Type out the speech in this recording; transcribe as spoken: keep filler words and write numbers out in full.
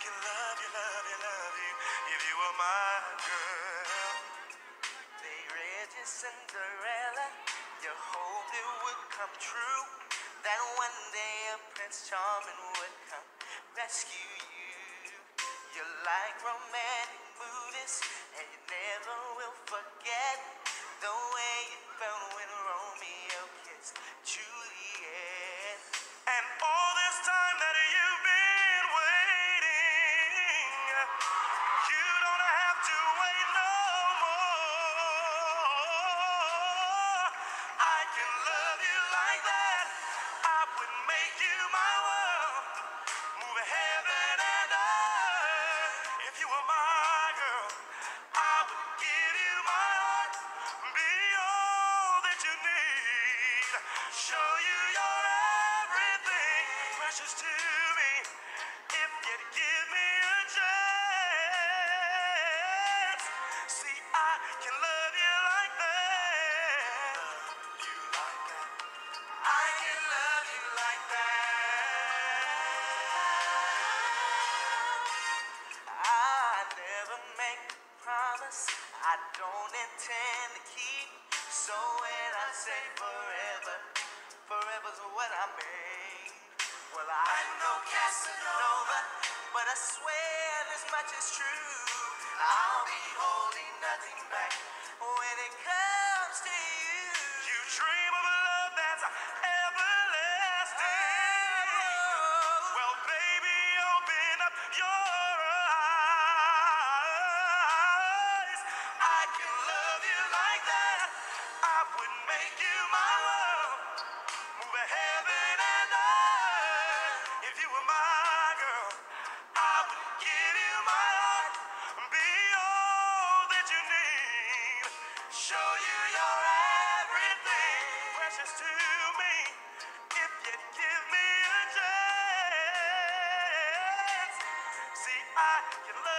can love you, love you, love you if you were my girl. They read you Cinderella, you hoped it would come true, that one day a Prince Charming would come rescue you. You like romantic movies, and you never will forget the way you felt when Romeo kissed Juliet. And all this time that you've been waiting, you don't have to wait no more. I can love you like that. I would make you my world, move heaven and earth. If you were my girl, I would give you my heart, be all that you need, show you your everything, precious to me, if you'd give me a chance. See, I can love you like that. You like that? I can love you like that. I never make a promise I don't intend to keep. So when I say forever, forever's what I mean. Well, I'm no Casanova, but I swear this much is true. I'll be holding nothing back when it comes to you. You dream of a love that's everlasting. Well, baby, open up your eyes. I can love you like that. I would make you my world, move heaven and earth. If you were my girl, I would give you my heart, be all that you need, show you your everything, precious to me, if you'd give me a chance. See, I can love